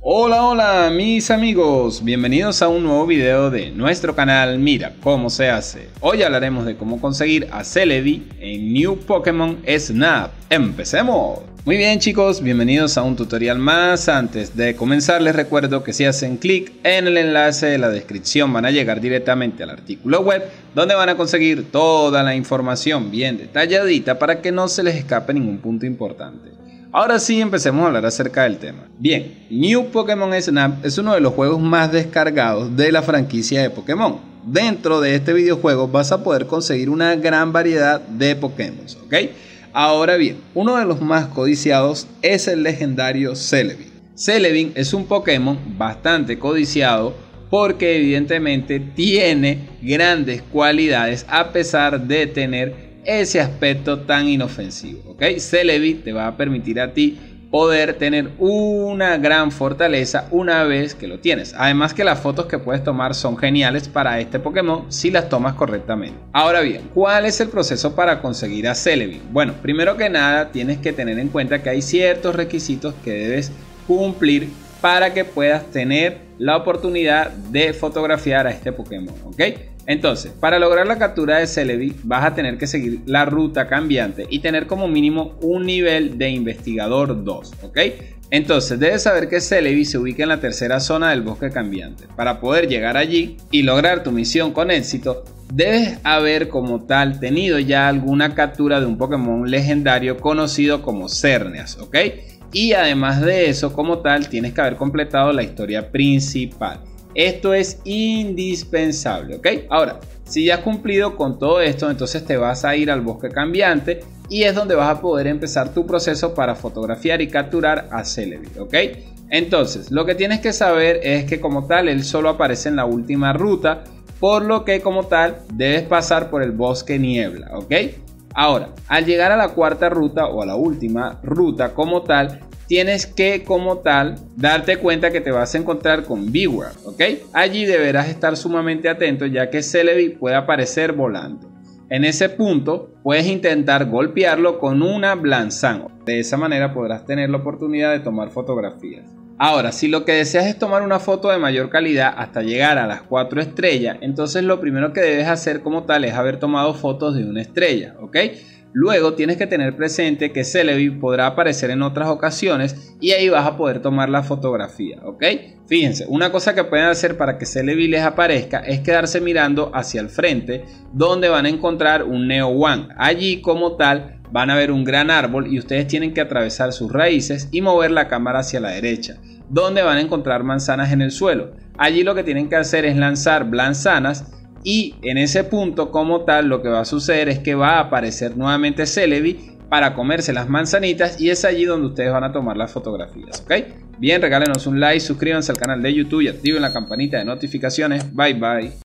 Hola, hola mis amigos, bienvenidos a un nuevo video de nuestro canal Mira Cómo Se Hace. Hoy hablaremos de cómo conseguir a Celebi en New Pokémon Snap. ¡Empecemos! Muy bien chicos, bienvenidos a un tutorial más. Antes de comenzar les recuerdo que si hacen clic en el enlace de la descripción van a llegar directamente al artículo web donde van a conseguir toda la información bien detalladita para que no se les escape ningún punto importante. Ahora sí, empecemos a hablar acerca del tema. Bien, New Pokémon Snap es uno de los juegos más descargados de la franquicia de Pokémon. Dentro de este videojuego vas a poder conseguir una gran variedad de Pokémon, ¿ok? Ahora bien, uno de los más codiciados es el legendario Celebi. Celebi es un Pokémon bastante codiciado porque evidentemente tiene grandes cualidades a pesar de tener ese aspecto tan inofensivo, ¿ok? Celebi te va a permitir a ti poder tener una gran fortaleza una vez que lo tienes. Además que las fotos que puedes tomar son geniales para este Pokémon si las tomas correctamente. Ahora bien, ¿cuál es el proceso para conseguir a Celebi? Bueno, primero que nada tienes que tener en cuenta que hay ciertos requisitos que debes cumplir para que puedas tener la oportunidad de fotografiar a este Pokémon, ¿ok? Entonces, para lograr la captura de Celebi vas a tener que seguir la ruta cambiante y tener como mínimo un nivel de investigador 2, ¿ok? Entonces, debes saber que Celebi se ubica en la tercera zona del bosque cambiante. Para poder llegar allí y lograr tu misión con éxito, debes haber como tal tenido ya alguna captura de un Pokémon legendario conocido como Xerneas, ¿ok? Y además de eso, como tal, tienes que haber completado la historia principal. Esto es indispensable, ¿ok? Ahora, si ya has cumplido con todo esto, entonces te vas a ir al bosque cambiante y es donde vas a poder empezar tu proceso para fotografiar y capturar a Celebi, ¿ok? Entonces, lo que tienes que saber es que como tal, él solo aparece en la última ruta, por lo que como tal, debes pasar por el bosque niebla, ¿ok? Ahora, al llegar a la cuarta ruta o a la última ruta como tal, tienes que como tal darte cuenta que te vas a encontrar con Bewear, ¿ok? Allí deberás estar sumamente atento ya que Celebi puede aparecer volando. En ese punto puedes intentar golpearlo con una Blanzan. De esa manera podrás tener la oportunidad de tomar fotografías. Ahora, si lo que deseas es tomar una foto de mayor calidad hasta llegar a las 4 estrellas, entonces lo primero que debes hacer como tal es haber tomado fotos de una estrella, ¿ok? Luego tienes que tener presente que Celebi podrá aparecer en otras ocasiones y ahí vas a poder tomar la fotografía, ¿ok? Fíjense, una cosa que pueden hacer para que Celebi les aparezca es quedarse mirando hacia el frente donde van a encontrar un Neo One. Allí como tal van a ver un gran árbol y ustedes tienen que atravesar sus raíces y mover la cámara hacia la derecha, donde van a encontrar manzanas en el suelo. Allí lo que tienen que hacer es lanzar Blanzanas. Y en ese punto como tal lo que va a suceder es que va a aparecer nuevamente Celebi para comerse las manzanitas y es allí donde ustedes van a tomar las fotografías, ¿ok? Bien, regálenos un like, suscríbanse al canal de YouTube y activen la campanita de notificaciones. Bye bye.